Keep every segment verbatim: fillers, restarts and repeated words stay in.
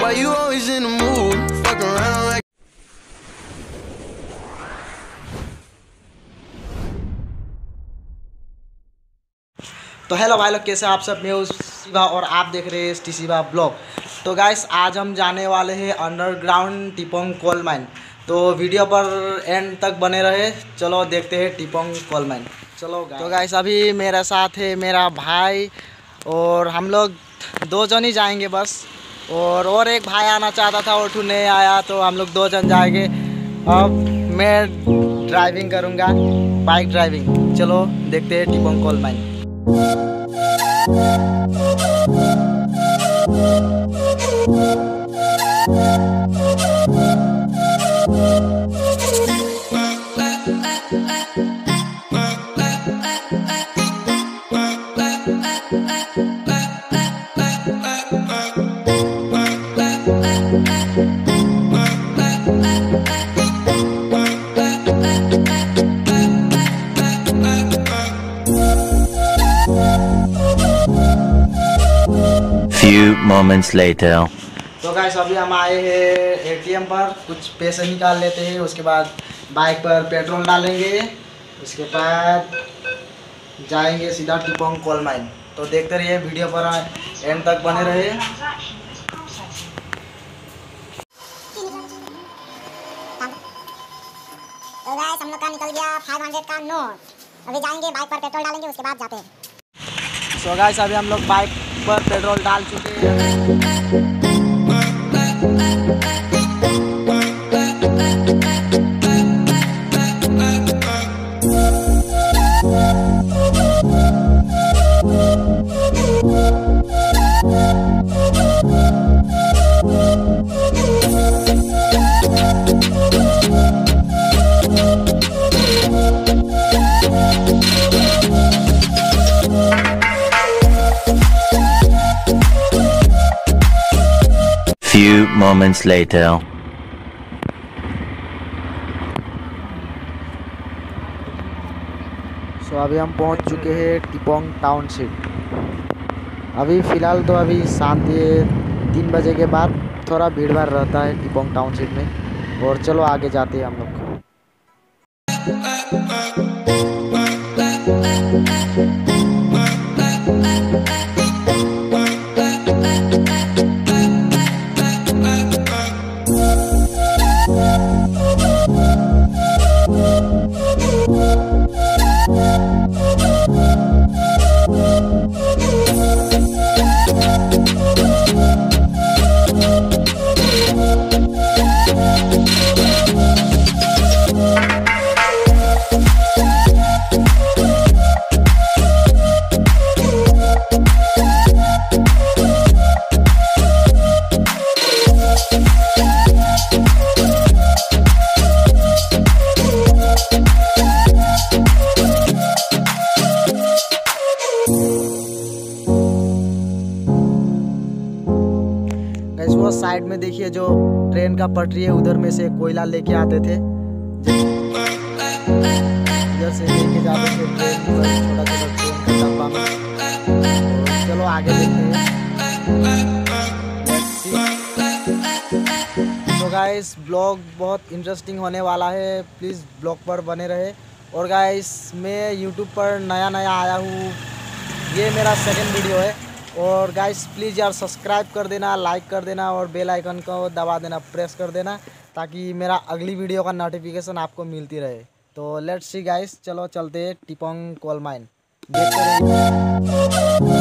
Why you always in the mood? Fuck around like तो hello भाई लोग, कैसे आप सब? मैं हूँ शिवा और आप देख रहे हैं एस टी शिवा ब्लॉग। तो गाइस आज हम जाने वाले हैं अंडरग्राउंड टिपोंग कोल माइन। तो वीडियो पर एंड तक बने रहे। चलो देखते हैं टिपोंग कोल माइन। चलो तो गाइस अभी मेरे साथ है मेरा भाई और हम लोग दो जन ही जाएंगे बस। और और एक भाई आना चाहता था, वो नहीं आया, तो हम लोग दो जन जाएंगे। अब मैं ड्राइविंग करूँगा, बाइक ड्राइविंग। चलो देखते हैं Tipong coal mine. Few moments later. तो गाइस अभी हम आए हैं ए टी एम पर, कुछ पैसे निकाल लेते हैं, उसके बाद बाइक पर पेट्रोल डालेंगे, उसके बाद जाएंगे सीधा टिपोंग कोल माइन। तो देखते रहिए, वीडियो पर एंड तक बने रहे। तो गाइस हम लोग का निकल गया पाँच सौ का नोट। अभी जाएंगे बाइक पर पेट्रोल डालेंगे, उसके बाद जाते हैं। तो गाइस अभी हम लोग बाइक पर पेट्रोल डाल चुके हैं। Few moments later. सो अभी हम पहुंच चुके हैं टिपोंग टाउनशिप। अभी फ़िलहाल तो अभी शांति है। तीन बजे के बाद थोड़ा भीड़ भाड़ रहता है टिपोंग टाउनशिप में। और चलो आगे जाते हैं हम लोग। वो साइड में देखिए, जो ट्रेन का पटरी है, उधर में से कोयला लेके आते थे, इधर से लेके जाते थे ट्रेन, छोटा छोटा ट्रेन का डब्बा में। चलो आगे देखते हैं। तो गाइस ब्लॉग बहुत इंटरेस्टिंग होने वाला है, प्लीज़ ब्लॉग पर बने रहे। और गाइस मैं यूट्यूब पर नया नया आया हूँ, ये मेरा सेकंड वीडियो है। और गाइस प्लीज़ यार सब्सक्राइब कर देना, लाइक कर देना और बेल आइकन को दबा देना, प्रेस कर देना, ताकि मेरा अगली वीडियो का नोटिफिकेशन आपको मिलती रहे। तो लेट्स सी गाइस, चलो चलते हैं टिपोंग कोल माइन, देखते रहिए।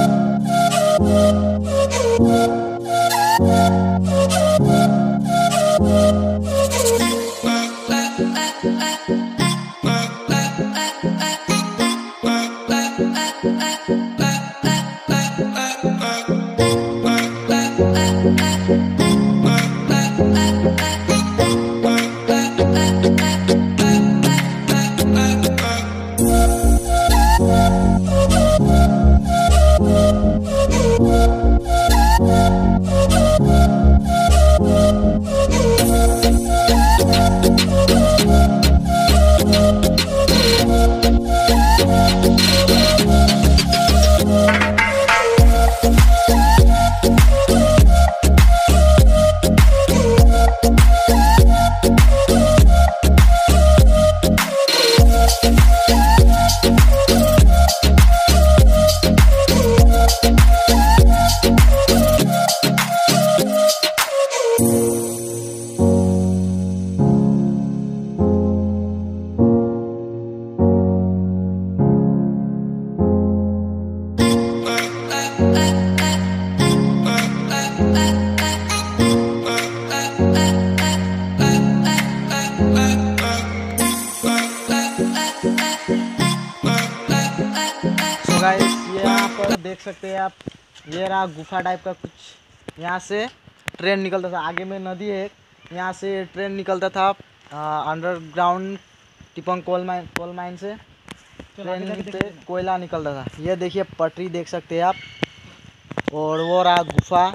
सकते हैं आप, ये रहा गुफा टाइप का कुछ, यहाँ से ट्रेन निकलता था, आगे में नदी है, यहाँ से ट्रेन निकलता था underground Tipong coal mine coal mine से ट्रेन से कोयला निकलता था। ये देखिए पटरी देख सकते हैं आप, और वो रहा गुफा,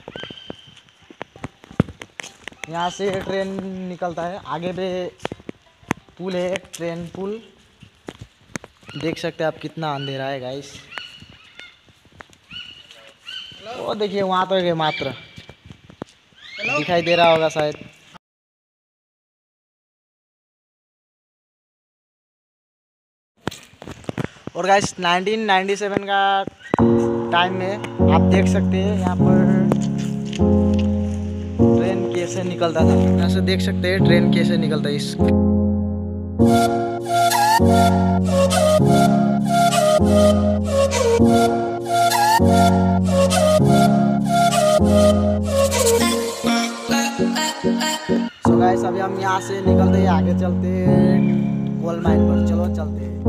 यहाँ से ट्रेन निकलता है, आगे पे पुल है, ट्रेन पुल देख सकते हैं आप। कितना अंधेरा है गाइस, वो देखिए वहाँ तो है मात्र दिखाई दे रहा होगा शायद। और गाइस नाइनटीन नाइंटी सेवन का टाइम में आप देख सकते हैं यहाँ पर ट्रेन कैसे निकलता था, यहाँ से देख सकते हैं ट्रेन कैसे निकलता है इस सो गाइस अभी हम यहाँ से निकलते हैं, आगे चलते हैं कोल माइन पर। चलो चलते हैं।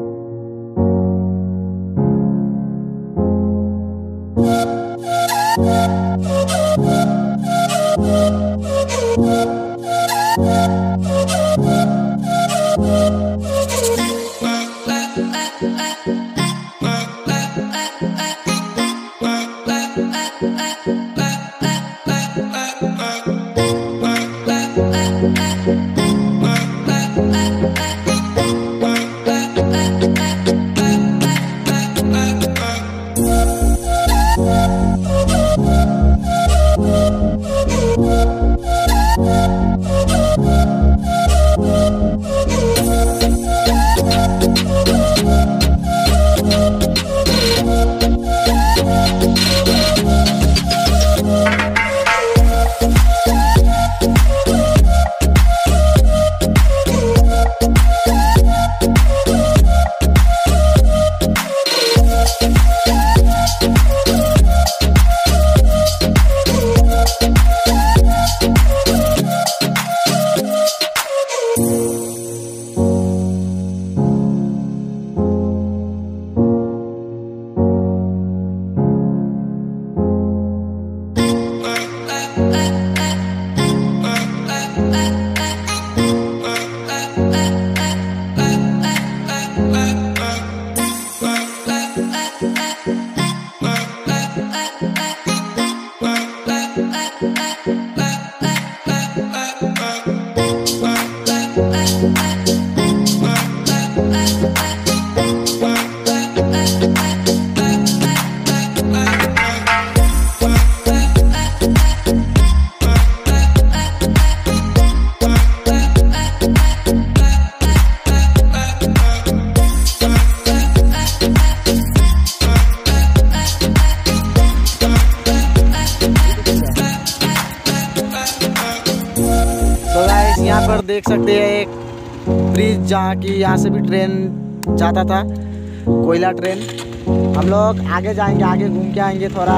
यहाँ पर देख सकते हैं एक ब्रिज जहाँ की यहाँ से भी ट्रेन जाता था, कोयला ट्रेन। हम लोग आगे जाएंगे, आगे घूम के आएंगे थोड़ा।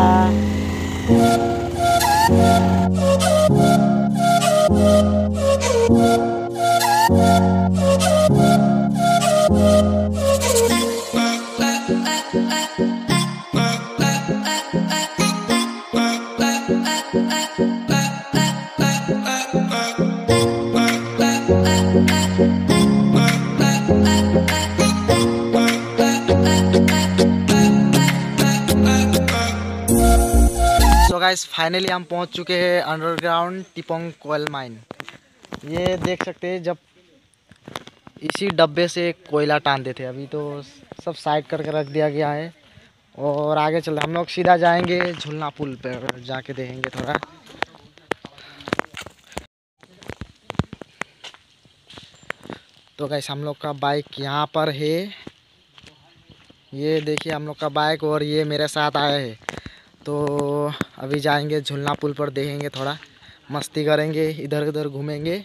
सो गाइस फाइनली हम पहुंच चुके हैं अंडरग्राउंड टिपंग कोल माइन। ये देख सकते हैं जब इसी डब्बे से कोयला टानते थे, अभी तो सब साइड करके रख दिया गया है। और आगे चल हम लोग सीधा जाएंगे झुलना पुल पर, जाके देखेंगे थोड़ा। तो गाइस हम लोग का बाइक यहाँ पर है, ये देखिए हम लोग का बाइक, और ये मेरे साथ आया है। तो अभी जाएंगे झुलना पुल पर, देखेंगे थोड़ा, मस्ती करेंगे, इधर उधर घूमेंगे।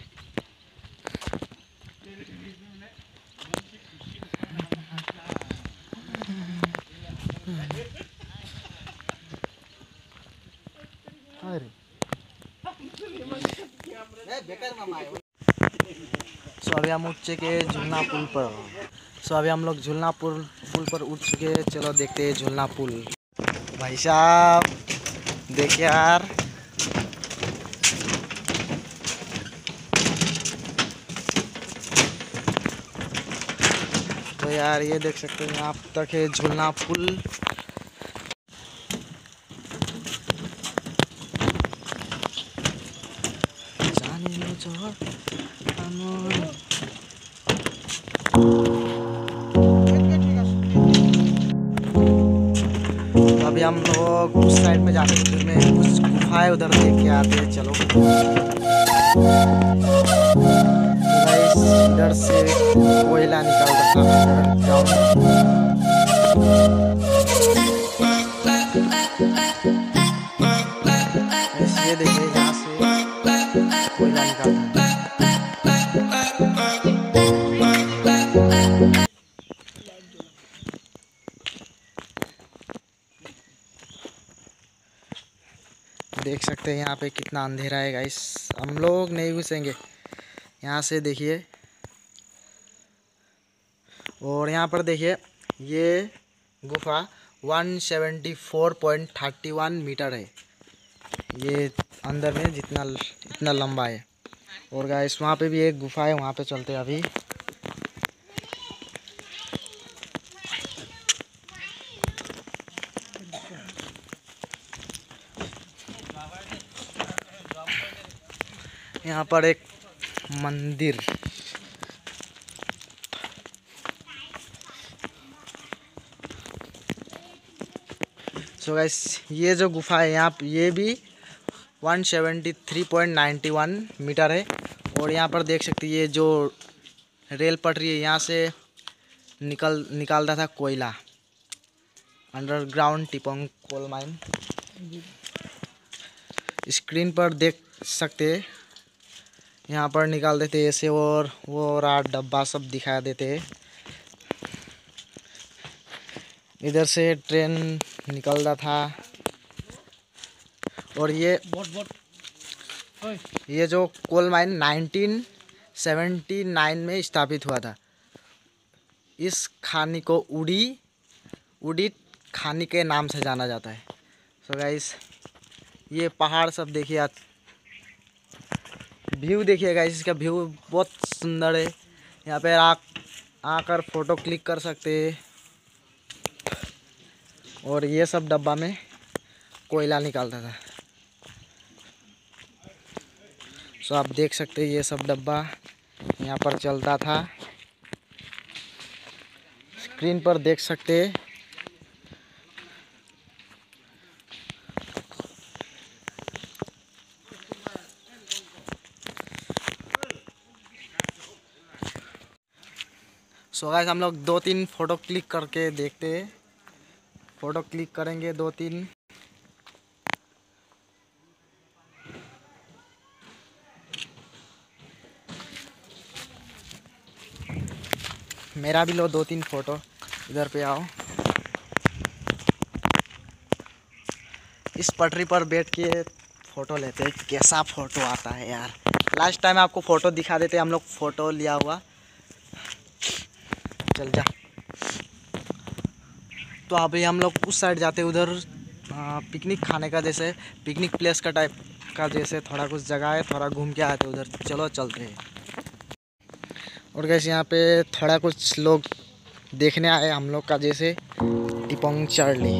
सो अभी हम उठ चुके हैं झुलना पुल पर। सो अभी हम लोग झुलना पुल पुल पर उठ चुके हैं। चलो देखते हैं झुलना पुल। भाई साहब देखिए यार, तो यार ये देख सकते हैं यहाँ तक है झूलना पुल। जाने लो जो अभी हम लोग उस साइड में जाते हैं, में कुछ गुफा है उधर देख के आते हैं। चलो इधर से कोयला निकाल रखा है, ये देखिए यहाँ से कोयला निकालता है। देख सकते हैं यहाँ पे कितना अंधेरा है गाइस, हम लोग नहीं घुसेंगे यहाँ से। देखिए और यहाँ पर देखिए ये गुफा एक सौ चौहत्तर पॉइंट तीस एक मीटर है, ये अंदर में जितना इतना लंबा है। और गाइस वहाँ पे भी एक गुफा है, वहाँ पे चलते हैं अभी। यहाँ पर एक मंदिर, सो गाइस ये जो गुफा है यहाँ ये भी एक सौ तिहत्तर पॉइंट इक्यानवे मीटर है। और यहाँ पर देख सकते हैं ये जो रेल पटरी है यहाँ से निकल निकालता था कोयला, underground Tipong coal mine. Screen पर देख सकते हैं यहाँ पर निकाल देते ऐसे, और वो रात डब्बा सब दिखा देते। इधर से ट्रेन निकलता था। और ये ये जो कोल माइन उन्नीस सौ उन्यासी में स्थापित हुआ था। इस खानी को उड़ी उड़ी खानी के नाम से जाना जाता है। सो गाइस ये पहाड़ सब देखिए, आप व्यू देखिए गाइस, इसका व्यू बहुत सुंदर है। यहाँ पे आ आकर फ़ोटो क्लिक कर सकते हैं। और ये सब डब्बा में कोयला निकालता था। सो आप देख सकते हैं ये सब डब्बा यहाँ पर चलता था। स्क्रीन पर देख सकते हैं सो गाइस हम लोग दो तीन फ़ोटो क्लिक करके देखते हैं। फ़ोटो क्लिक करेंगे दो तीन। मेरा भी लो दो तीन फ़ोटो, इधर पे आओ। इस पटरी पर बैठ के फ़ोटो लेते हैं, कैसा फ़ोटो आता है यार। लास्ट टाइम आपको फ़ोटो दिखा देते हम लोग, फ़ोटो लिया हुआ। चल जा। तो अभी हम लोग उस साइड जाते हैं, उधर पिकनिक खाने का, जैसे पिकनिक प्लेस का टाइप का जैसे थोड़ा कुछ जगह है, थोड़ा घूम के आते उधर। चलो चलते हैं। और कैसे यहाँ पे थोड़ा कुछ लोग देखने आए हम लोग का, जैसे टिपोंग चार्ली।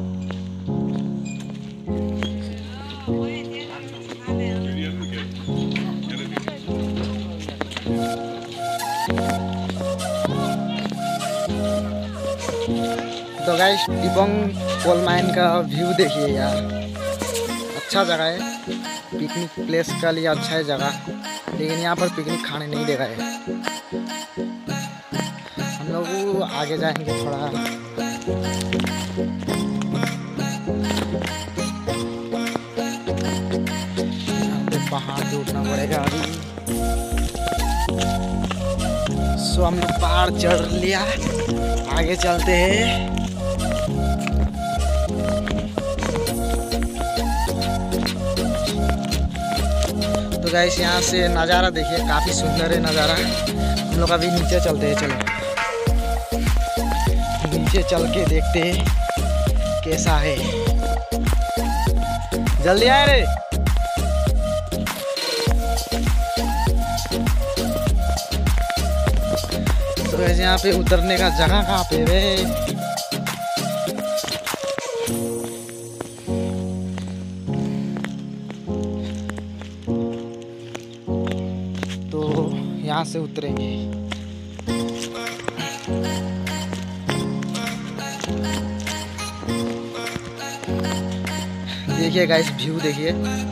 तो गाइस टिपोंग कोल माइन का व्यू देखिए यार, अच्छा जगह है। पिकनिक प्लेस का लिए अच्छा है जगह, लेकिन यहाँ पर पिकनिक खाने नहीं दे रहा है। हम लोग आगे जाएंगे थोड़ा। यहाँ पे पहाड़ पे उठना पड़ेगा अभी। सो हम लोग पहाड़ चढ़ लिया, आगे चलते हैं। तो गाइस यहाँ से नज़ारा देखिए, काफ़ी सुंदर है नज़ारा। हम लोग अभी नीचे चलते हैं। चलो नीचे चल के देखते हैं कैसा है। जल्दी आए रे। तो वैसे यहाँ पे उतरने का जगह कहाँ पे रे? तो यहाँ से उतरेंगे। देखिए गाइस, व्यू देखिए।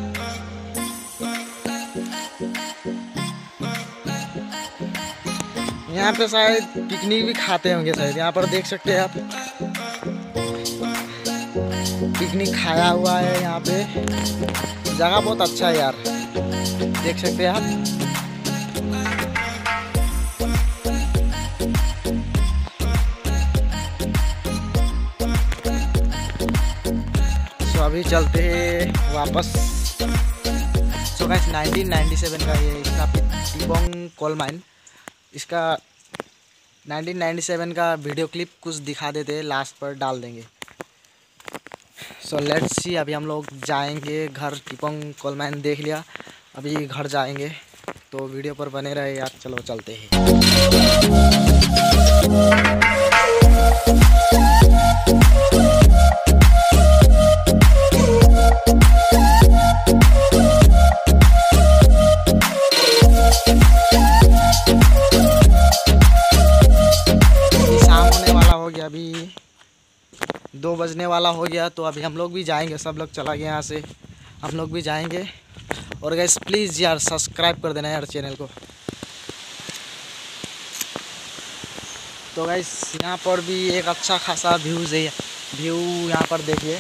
यहाँ पे शायद पिकनिक भी खाते होंगे शायद। यहाँ पर देख सकते हैं आप, पिकनिक खाया हुआ है यहाँ पे। जगह बहुत अच्छा है यार, देख सकते हैं आप। तो अभी चलते हैं वापस। So guys nineteen ninety seven का ये इसका टिबोंग कोल माइन, इसका नाइनटीन नाइंटी सेवन का वीडियो क्लिप कुछ दिखा देते हैं, लास्ट पर डाल देंगे। So let's see. अभी हम लोग जाएंगे घर। टिबोंग कोल माइन देख लिया, अभी घर जाएंगे। तो वीडियो पर बने रहे यार। चलो चलते हैं। अभी दो बजने वाला हो गया, तो अभी हम लोग भी जाएंगे। सब लोग चला गया यहाँ से, हम लोग भी जाएंगे। और गाइस प्लीज़ यार सब्सक्राइब कर देना यार चैनल को। तो गाइस यहाँ पर भी एक अच्छा खासा व्यूज़ है, व्यू यहाँ पर देखिए।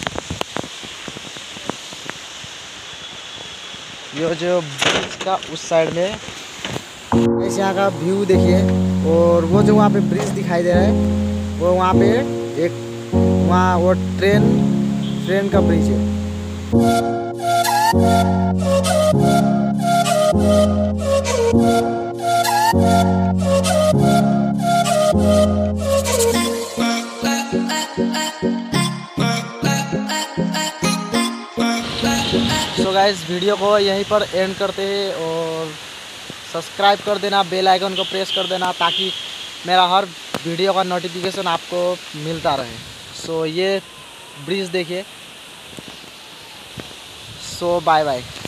ये जो ब्रिज का उस साइड में गाइस यहाँ का व्यू देखिए। और वो जो वहाँ पे ब्रिज दिखाई दे रहा है, वो वहाँ पे एक वहाँ वो ट्रेन ट्रेन का ब्रिज है। तो गाइस वीडियो को यहीं पर एंड करते हैं। और सब्सक्राइब कर देना, बेल आइकन को प्रेस कर देना, ताकि मेरा हर वीडियो का नोटिफिकेशन आपको मिलता रहे। सो ये ब्रिज देखिए। So bye bye.